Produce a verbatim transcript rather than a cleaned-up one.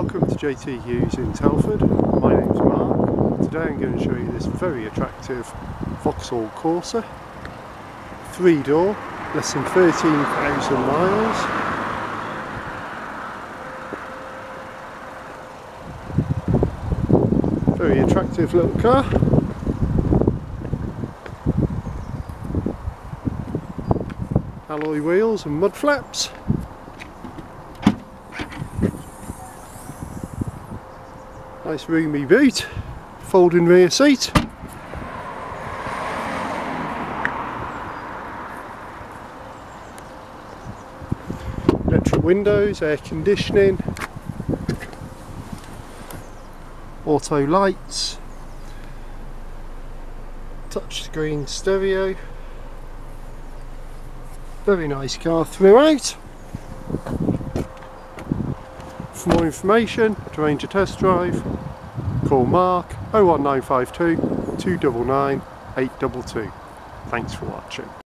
Welcome to J T Hughes in Telford. My name's Mark. Today I'm going to show you this very attractive Vauxhall Corsa. Three door, less than thirteen thousand miles. Very attractive little car. Alloy wheels and mud flaps. Nice roomy boot, folding rear seat. Electric windows, air conditioning, auto lights, touchscreen stereo. Very nice car throughout. For more information, to arrange a test drive, call Mark oh one nine five two, two nine nine, eight two two. Thanks for watching.